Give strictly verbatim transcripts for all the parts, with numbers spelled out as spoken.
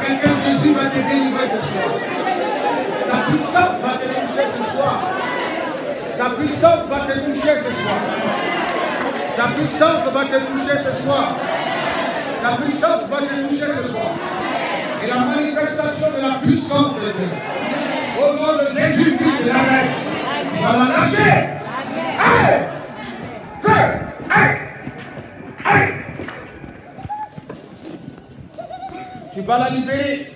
quelqu'un, Jésus va te délivrer ce soir. Sa puissance va te toucher ce soir. Sa puissance va te toucher ce soir. Sa puissance va te toucher ce soir. Sa puissance va te toucher ce soir. Et la manifestation de la puissance de Dieu. Au nom de Jésus-Christ de Nazareth. Tu vas la lâcher. Allez! Fais! Allez! Allez! Tu vas la libérer.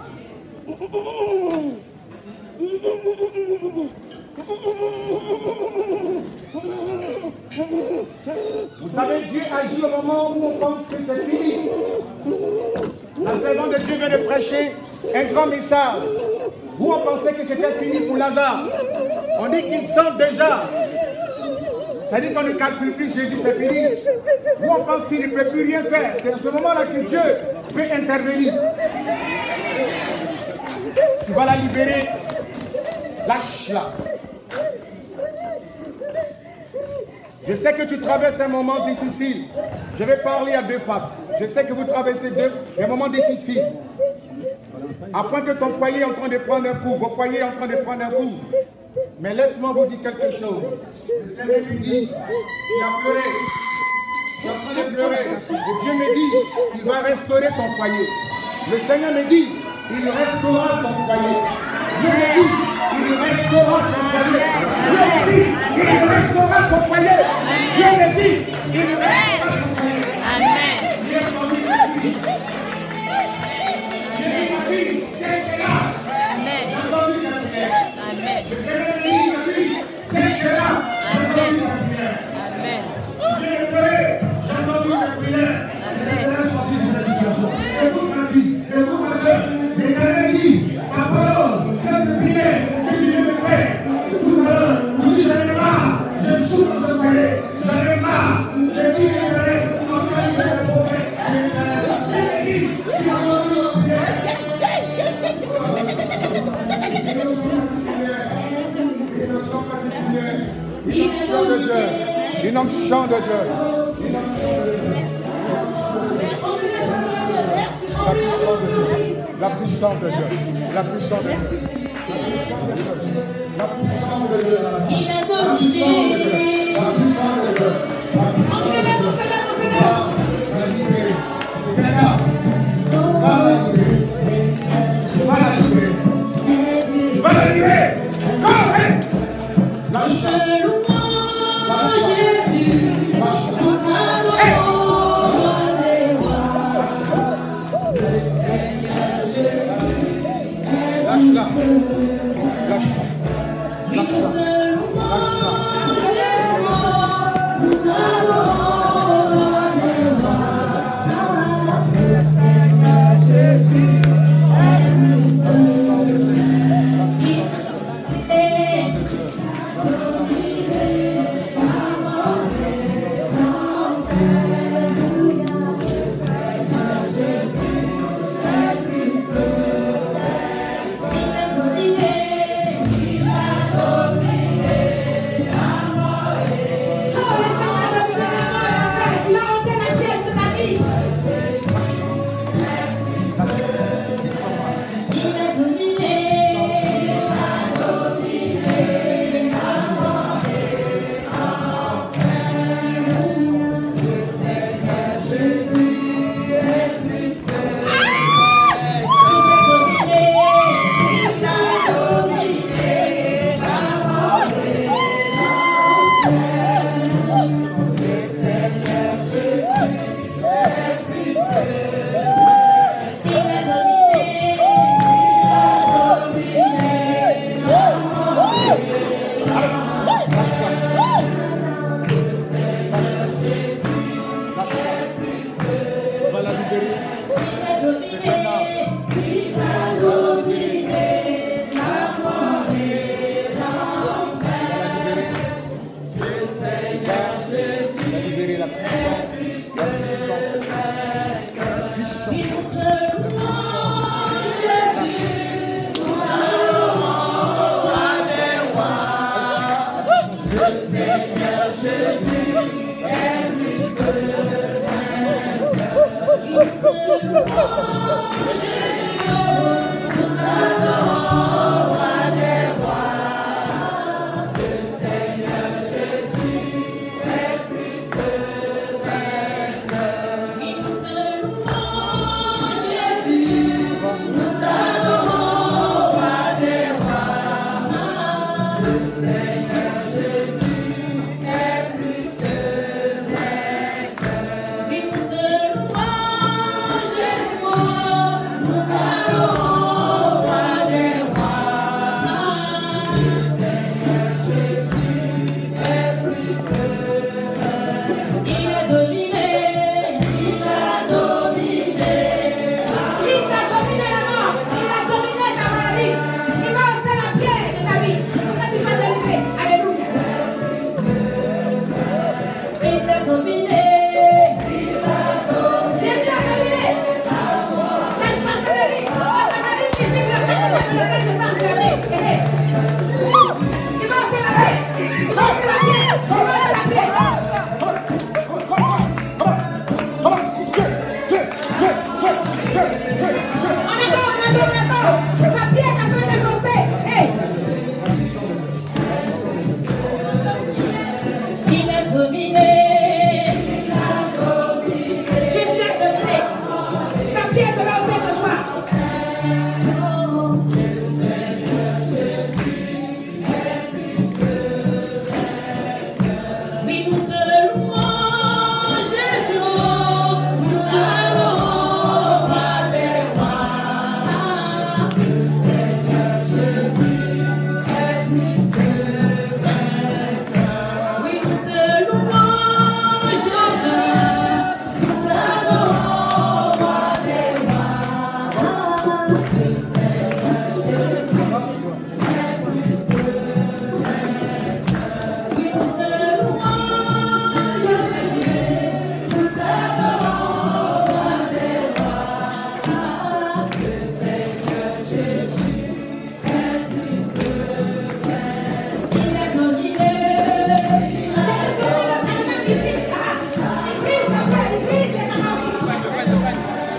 Vous savez, Dieu agit au moment où on pense que c'est fini. La servante de Dieu vient de prêcher un grand message où on pensait que c'était fini pour Lazare. On dit qu'il sent déjà. Ça dit qu'on ne calcule plus Jésus, c'est fini. Où on pense qu'il ne peut plus rien faire. C'est à ce moment-là que Dieu peut intervenir. Tu vas la libérer. Lâche-la. Je sais que tu traverses un moment difficile. Je vais parler à deux femmes. Je sais que vous traversez deux, un moment difficile. À point que ton foyer est en train de prendre un coup. Vos foyers sont en train de prendre un coup. Mais laisse-moi vous dire quelque chose. Le Seigneur me dit, tu as pleuré. Tu es en train de pleurer. Et Dieu me dit, il va restaurer ton foyer. Le Seigneur me dit, il restaurera ton foyer. Dieu me dit, il restaurera ton foyer. Dieu me dit, il restaurera ton foyer. Dieu me dit, il restaurera ton foyer. Amen. Dieu me dit, Dieu c'est là. Amen. Amen. Le Seigneur me dit, c'est là. Amen. Amen. Dieu me dit, j'ai entendu ta prière. Amen. Écoute ma fille, écoute ma soeur. Les maladies, ta parole, cette prière, tu viens de faire. Tout à l'heure, vous dites, j'en ai marre, je souffre de ce foyer, j'en ai marre, je dis, je vais, encore une fois, le prophète, je dis, tu as entendu notre prière. C'est un chant particulier, une onction de Dieu, une onction de Dieu, une onction de Dieu. La puissance de Dieu. La puissance de Dieu. La puissance de Dieu. La puissance de Dieu. La puissance de Dieu. La puissance de Dieu. La puissance de Dieu. Va la libérer. C'est bien là. Va la libérer. Va la libérer. Va la libérer. Lâche-la. Lâche-la, lâche-la, lâche-la, on attend, on attend. Sa pièce est en train d'annoncer. Hey. Il est dominé. Je suis dominé. Ta pièce est lancée ce soir. Oui, nous te louons, Jésus. Nous t'allons pas des rois. Seigneur Jésus est plus que vainqueur. Oui, nous te louons, Jésus. Nous t'allons pas des rois. Seigneur Jésus est plus que vainqueur. Oui, nous te louons, Jésus. Nous t'allons pas des rois. Seigneur Jésus est plus que vainqueur. Il est dominé. Jésus domine le phénomène ici. Il brise la paix, il brise les camarades.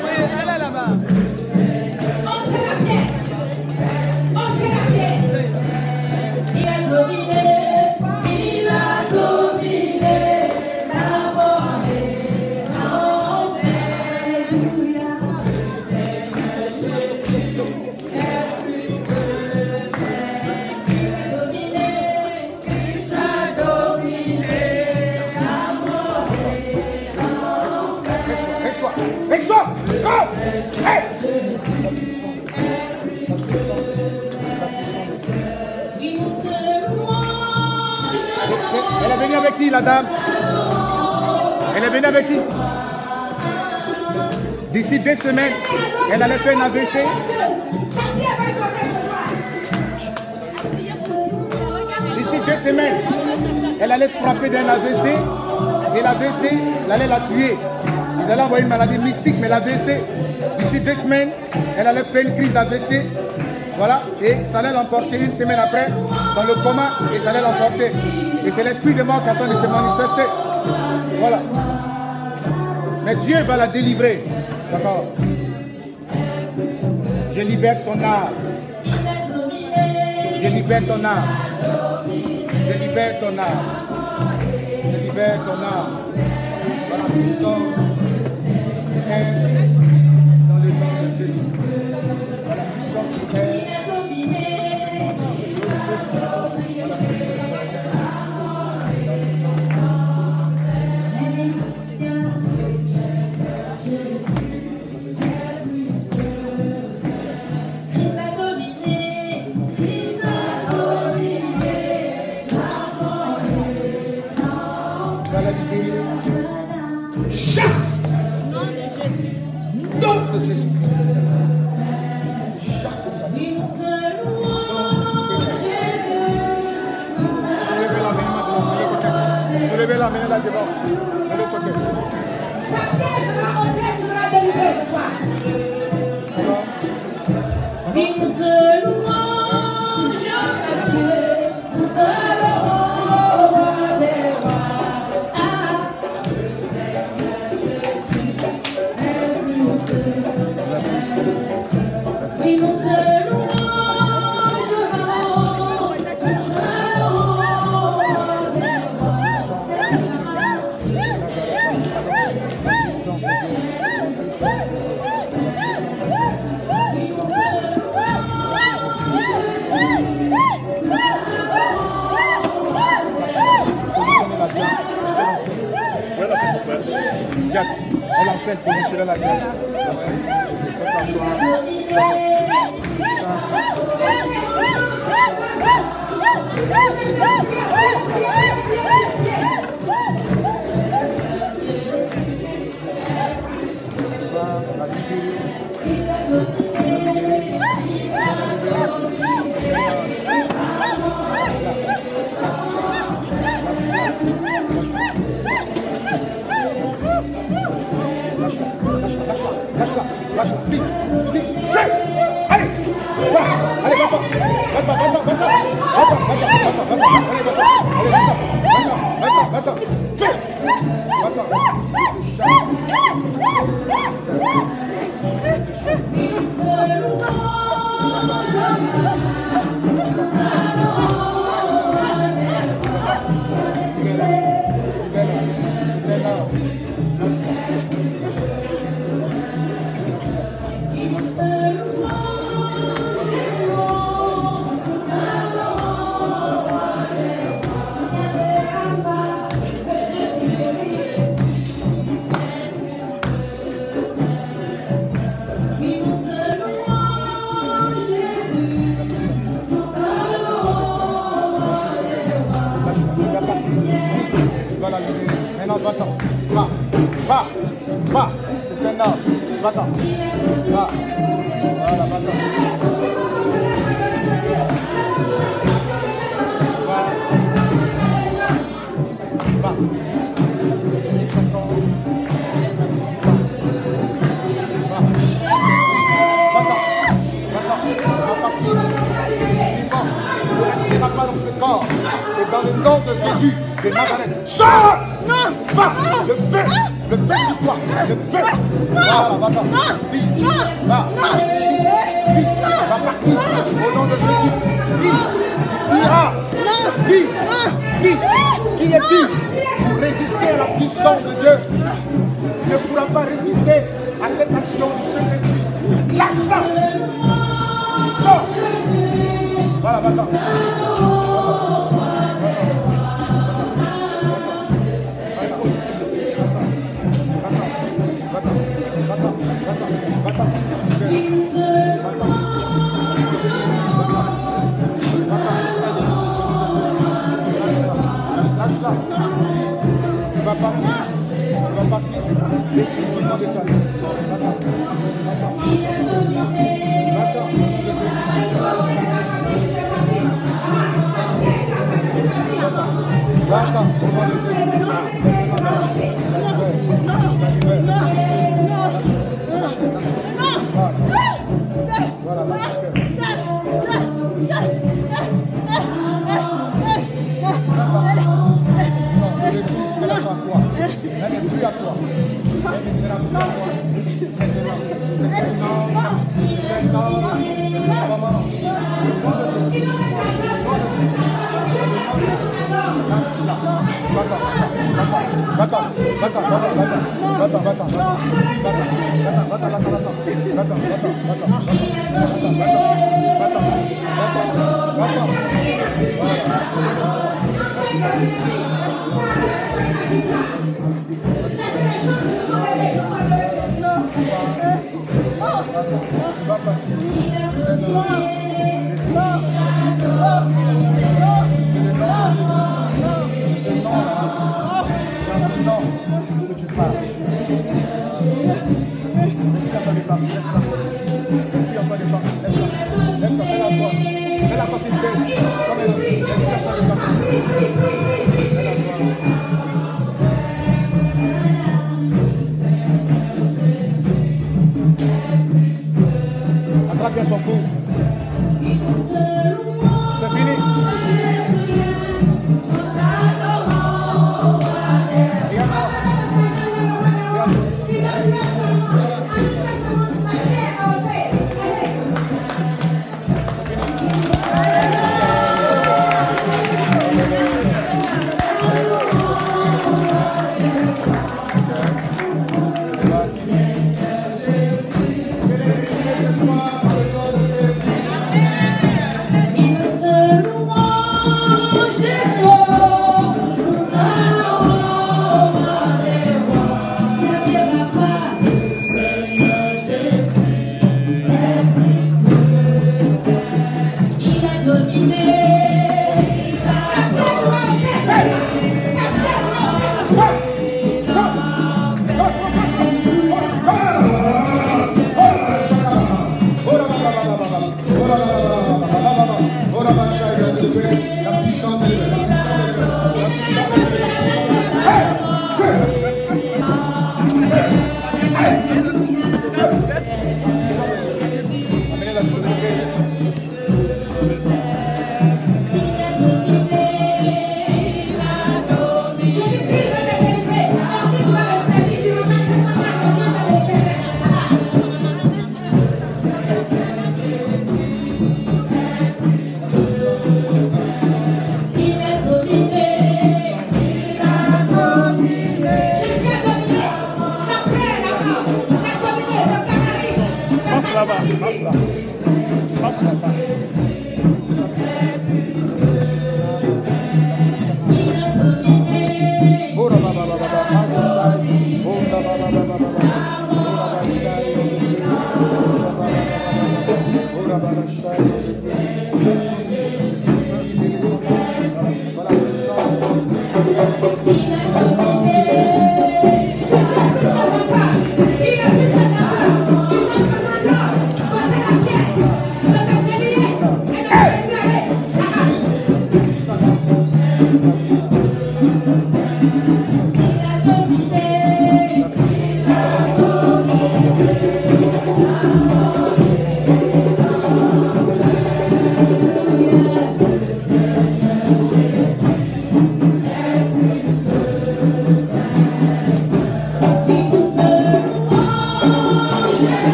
Ôtez la pierre. Ôtez la pierre. Il a dominé. Il a dominé la mort et l'enfer. Seigneur Jésus est plus que vainqueur. Christ a dominé. Christ a dominé la mort et l'enfer. Reçois, reçois, go! Hey! Oui, nous te louons, Jésus. Elle est venue avec qui, la dame? Elle est venue avec qui? D'ici deux semaines, elle allait faire un A V C. D'ici deux semaines, elle allait frapper d'un A V C. Et l'A V C, elle allait la tuer. Ils allaient envoyer une maladie mystique, mais l'A V C, d'ici deux semaines, elle allait faire une crise d'A V C. Voilà, et ça allait l'emporter une semaine après, dans le coma, et ça allait l'emporter. Et c'est l'esprit de mort qui est en train de se manifester. Voilà. Mais Dieu va la délivrer. D'accord. Je libère son âme. Je libère ton âme. Je libère ton âme. Je libère ton âme. Par la puissance du Père, dans le nom de Jésus. Par la puissance du Père. Chasse! Nom de Jésus. Nom de Jésus. Chasse de sa vie. Soulevez la main maintenant, de l'autre côté. Soulevez la main là devant, de l'autre côté. Ta pièce sera montée, tu seras délivré ce soir. Oui, nous te louons, Jésus. Nous te louons, roi des rois. Ah. Oui, nous te louons, Jack, elle enseigne positionnez la grâce. Lâche-la, lâche-la, si, si, tiens, allez, va, allez, va-t'en, va-t'en, va-t'en, va-t'en, va-t'en, va-t'en, va-t'en, va-t'en, va-t'en, va-t'en, va-t'en, va-t'en, de Jésus de Nazareth. Sors! Non! Va! Le feu! Le feu sur toi! Le feu! Voilà, va-t'en. Si! Va! Si! Va partir! Au nom de Jésus! Si! Ira! Si! Si! Qui es-tu pour résister à la puissance de Dieu? Tu ne pourras pas résister à cette action du Saint-Esprit. Lâche-la! Sors! Voilà, va-t'en. Lâche-la. Tu vas partir. Tu vas partir. Au nom de ça. Va-t'en. Va-t'en. Va-t'en. Au nom de Jésus. Voilà, là, elle est plus qu'elle a à toi. Elle n'est plus à toi. Elle ne sera plus à toi. Maintenant, maintenant, maintenant, que tu passes. Laisse-la pas les femmes, laisse-la. Laisse-la pas les femmes, laisse-la. Laisse-la, mets-la soie. Mets-la soie s'il fait. Comme elle dit, laisse-la pas les femmes. Mets-la soie. Attrape bien son cou. C'est fini.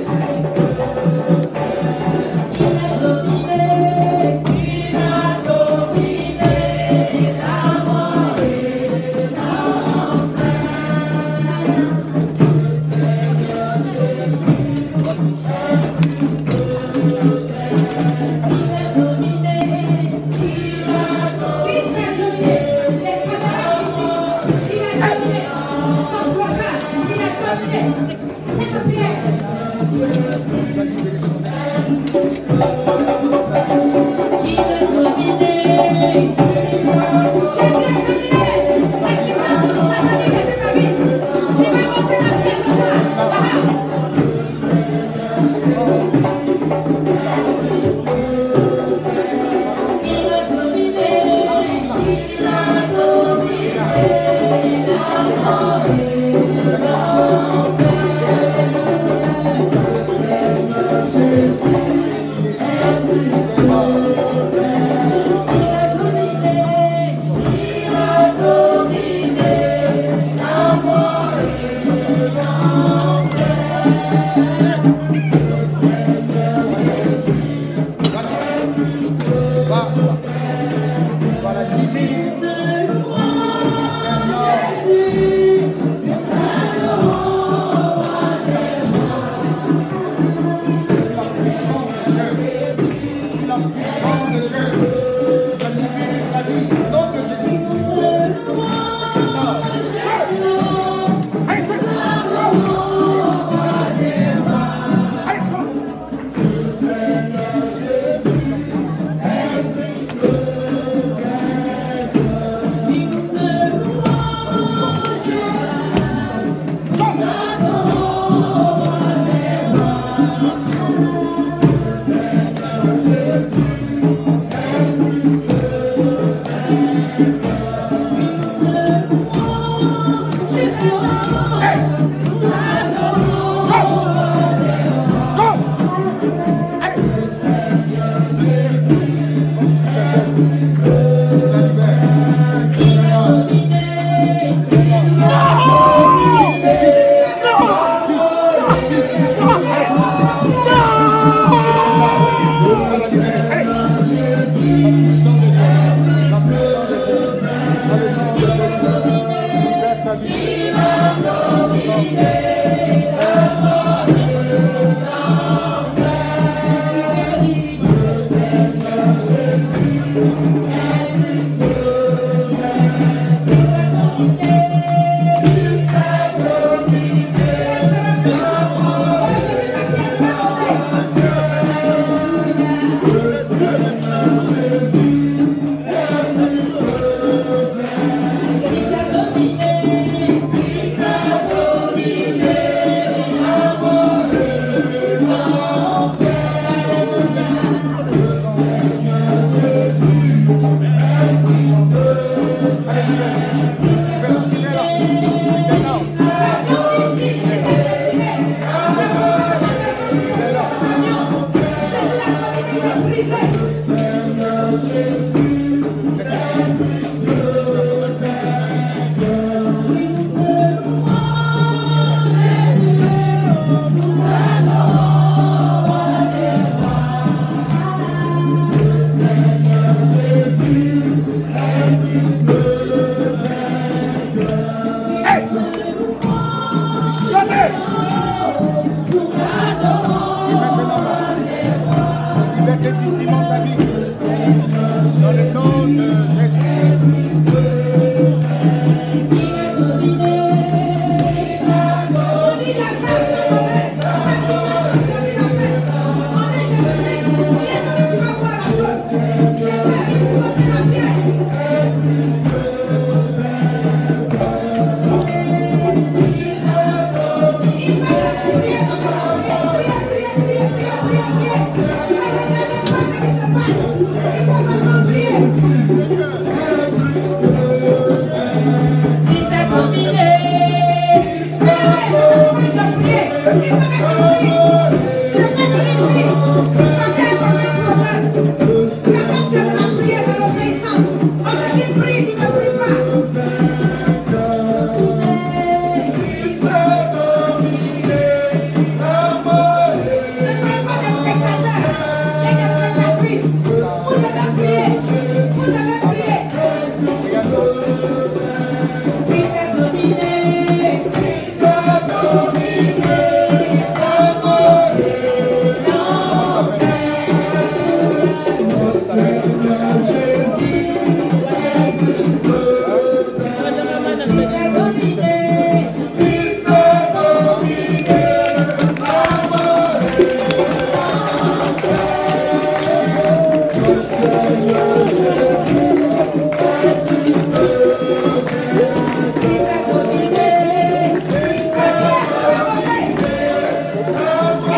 C'est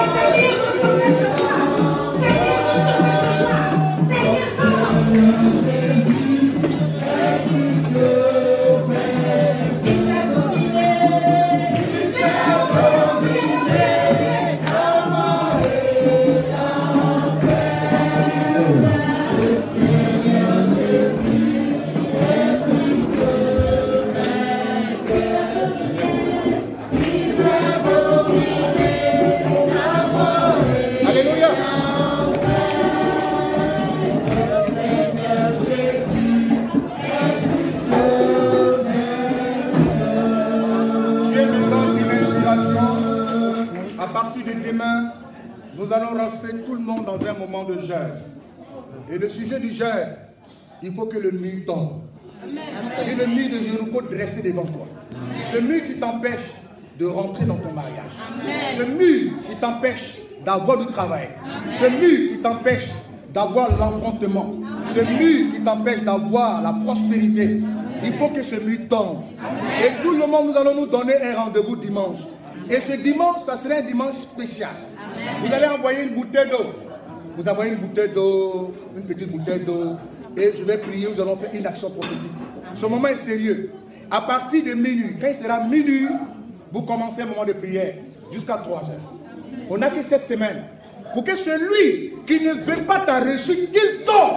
Nous allons rentrer tout le monde dans un moment de jeûne. Et le sujet du jeûne, il faut que le mur tombe. C'est-à-dire le mur de Jéricho dressé devant toi. Ce mur qui t'empêche de rentrer dans ton mariage. Ce mur qui t'empêche d'avoir du travail. Ce mur qui t'empêche d'avoir l'enfantement. Ce mur qui t'empêche d'avoir la prospérité. Il faut que ce mur tombe. Et tout le monde, nous allons nous donner un rendez-vous dimanche. Et ce dimanche, ça sera un dimanche spécial. Vous allez envoyer une bouteille d'eau. Vous envoyez une bouteille d'eau, une petite bouteille d'eau. Et je vais prier, nous allons faire une action prophétique. Ce moment est sérieux. À partir de minuit, quand il sera minuit, vous commencez un moment de prière jusqu'à trois heures. On n'a que cette semaine. Pour que celui qui ne veut pas ta réussite, qu'il tombe.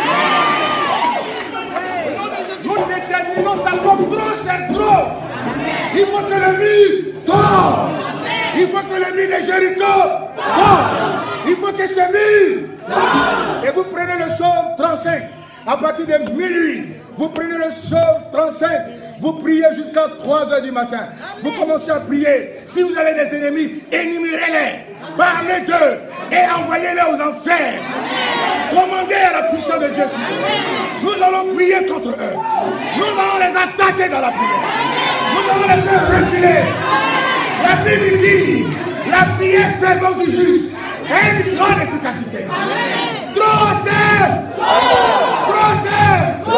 Nous déterminons ça comme trop, c'est trop. Il faut que le mur tombe. Il faut que le mur de Jéricho tombe. Il faut que ce mur tombe. Et vous prenez le psaume trente-cinq. À partir de minuit, vous prenez le psaume trente-cinq. Vous priez jusqu'à trois heures du matin. Vous commencez à prier. Si vous avez des ennemis, énumérez-les. Parlez d'eux et envoyez-les aux enfers. Commandez à la puissance de Dieu. Nous allons prier contre eux. Nous allons les attaquer dans la prière. Nous allons les faire reculer. La Bible dit, la prière fervente du juste a une grande efficacité. Trop c'est, trop c'est.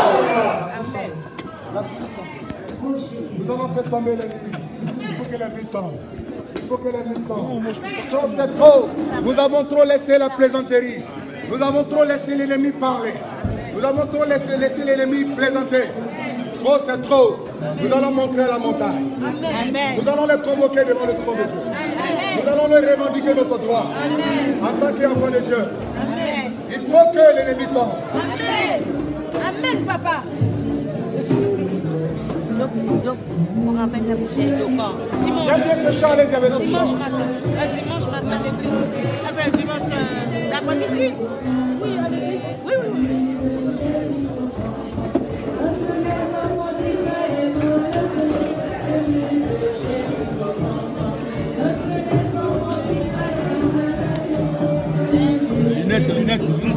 Nous allons faire tomber l'ennemi. Il faut que l'ennemi tombe. Il faut que l'ennemi tombe. Trop c'est trop. Nous avons trop laissé la plaisanterie. Nous avons trop laissé l'ennemi parler. Nous avons trop laissé, laissé l'ennemi plaisanter. Trop c'est trop. Nous allons montrer la montagne. Amen. Nous allons les convoquer devant le trône de Dieu. Amen. Nous allons leur revendiquer notre droit. Amen. En tant qu'enfant de Dieu. Amen. Il faut que l'ennemi tombe. Amen. Amen, papa. Donc, donc, on ramène la bouteille d'eau quand dimanche. J'aime ce chant, les amis. Dimanche matin. Euh, dimanche matin à l'église. Enfin, dimanche euh, l'après-midi. Oui, à l'église. Oui, oui, oui. Lunettes, lunettes, lunettes.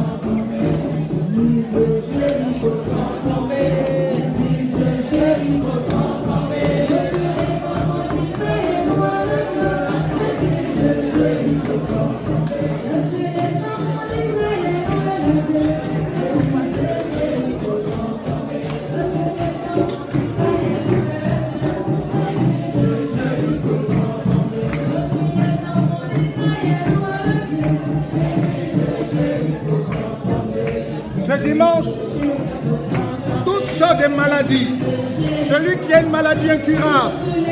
Ce dimanche, tous sortes de maladies. Celui qui a une maladie incurable,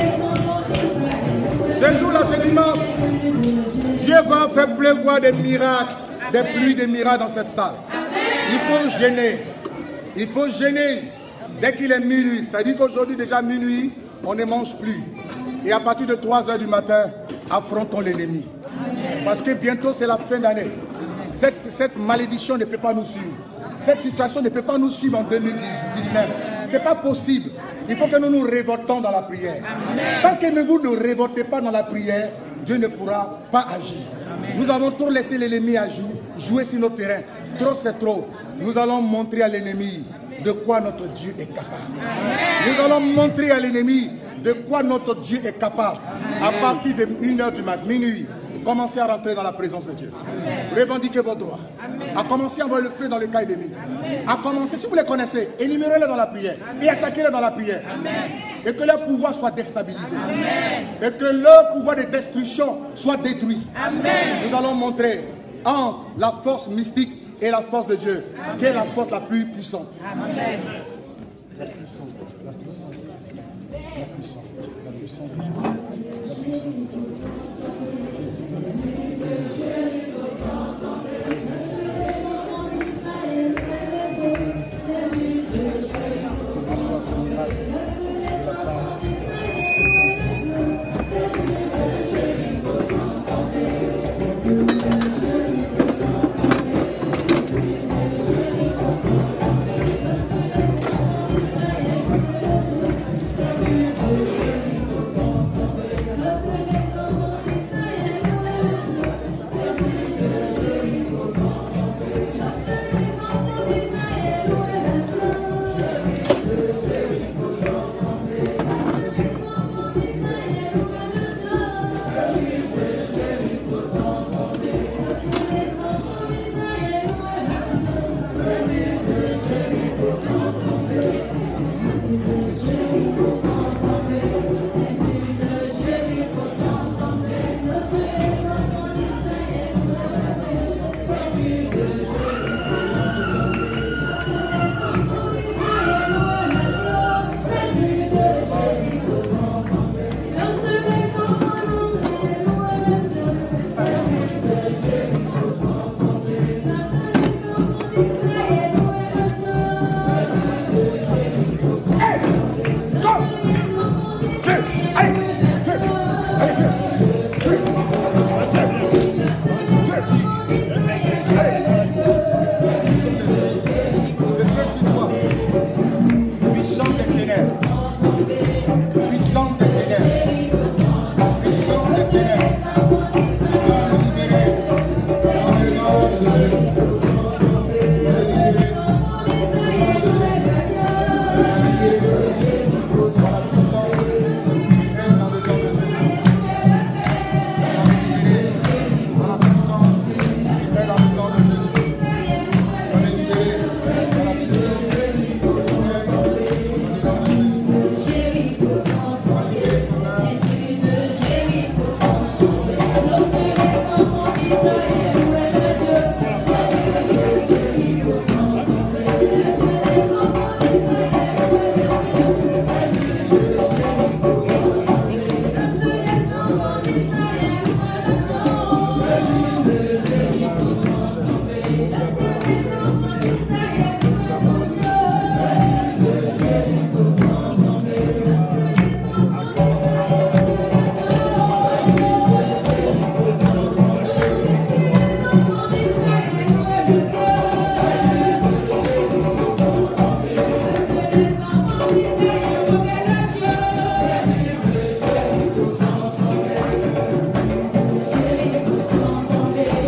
ce jour-là, ce dimanche, Dieu va faire pleuvoir des miracles, des pluies de miracles dans cette salle. Il faut gêner. Il faut gêner dès qu'il est minuit. Ça dit qu'aujourd'hui, déjà minuit, on ne mange plus. Et à partir de trois heures du matin, affrontons l'ennemi. Parce que bientôt, c'est la fin d'année. Cette, cette malédiction ne peut pas nous suivre. Cette situation ne peut pas nous suivre en deux mille dix-neuf. Ce n'est pas possible. Il faut que nous nous révoltons dans la prière. Amen. Tant que vous ne révoltez pas dans la prière, Dieu ne pourra pas agir. Amen. Nous avons trop laissé l'ennemi agir, jouer sur notre terrain. Trop c'est trop. Nous allons montrer à l'ennemi de quoi notre Dieu est capable. Amen. Nous allons montrer à l'ennemi de quoi notre Dieu est capable. Amen. À partir de une heure du matin, minuit, Commencez à rentrer dans la présence de Dieu. Amen. Revendiquez vos droits. Amen. À commencer à envoyer le feu dans le cas ennemi. À commencer, si vous les connaissez, énumérez-les dans la prière. Amen. Et attaquez-les dans la prière. Amen. Et que leur pouvoir soit déstabilisé. Amen. Et que leur pouvoir de destruction soit détruit. Amen. Nous allons montrer entre la force mystique et la force de Dieu, Amen. Qui est la force la plus puissante. Amen. La puissance, la puissance, la puissance, la puissance de Dieu. La puissance de Dieu. Thank you.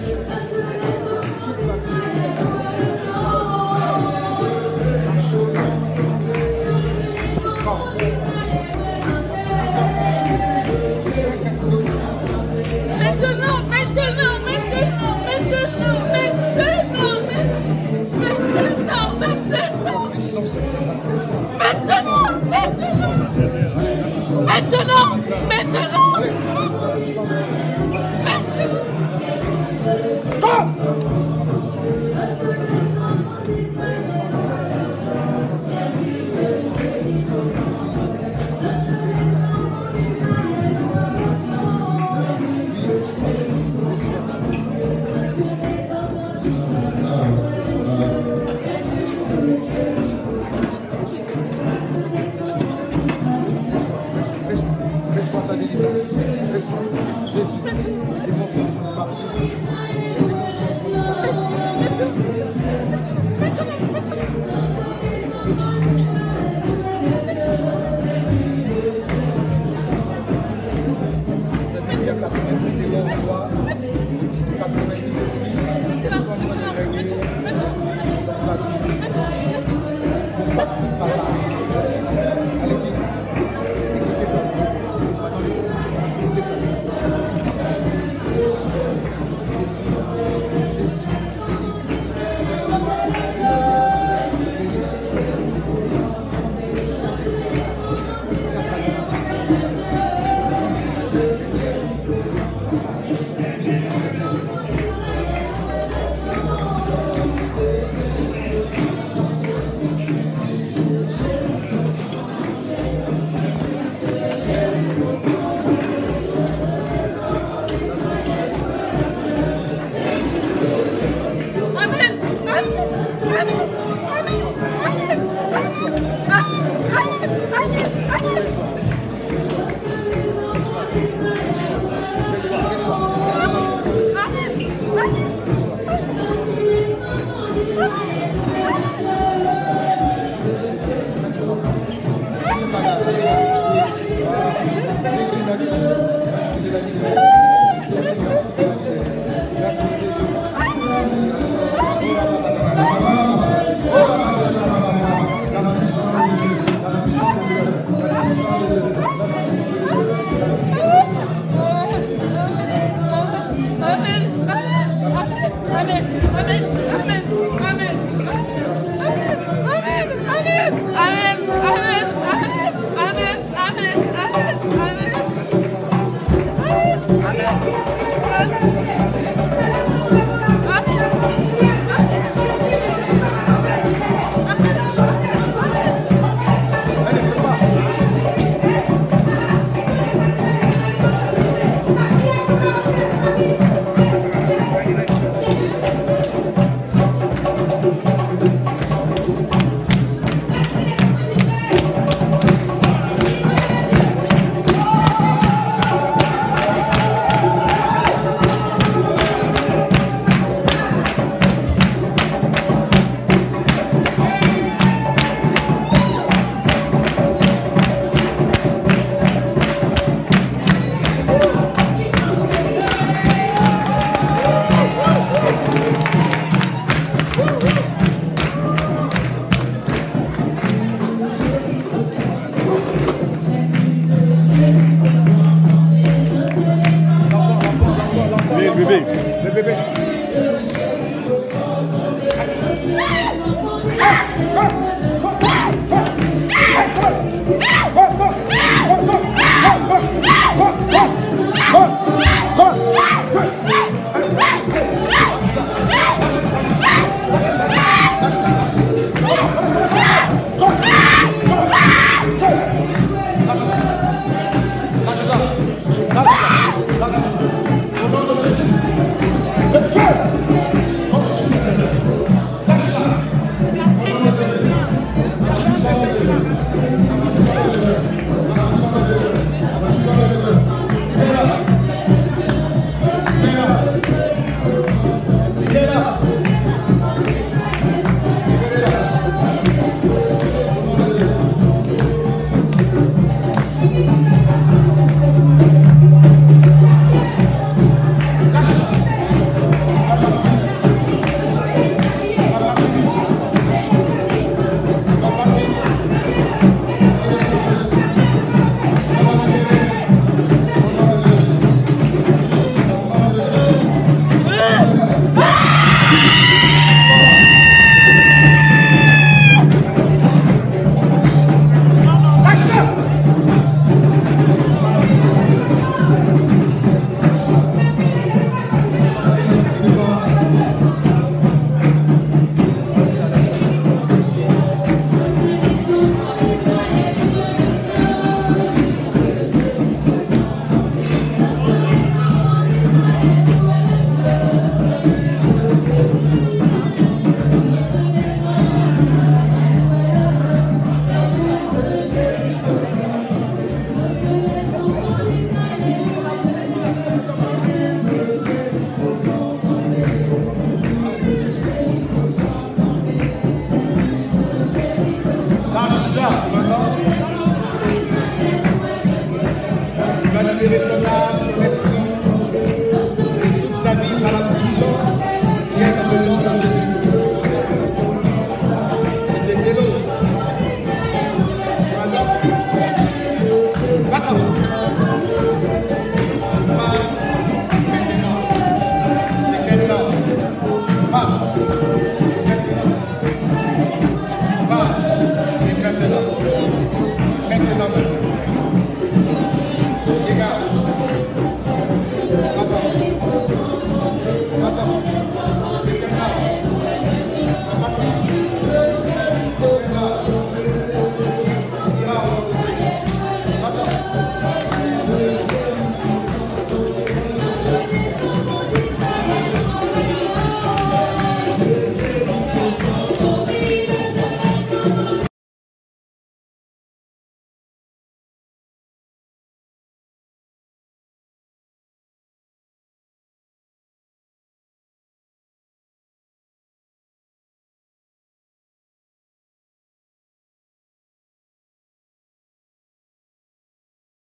Maintenant, maintenant, maintenant, maintenant, maintenant, maintenant, maintenant, maintenant, maintenant, Reçois ta délivrance. Reçois. Jésus. Les mensonges vont partir. Les mensonges vont Il y a quatre-vingt-six démons en toi. quatre-vingt-six esprits. Reçois moi de régler. Partir par là. Allez-y. Écoutez ça. Écoutez ça. Jésus. Jésus. Au nom de Jésus. sa vie par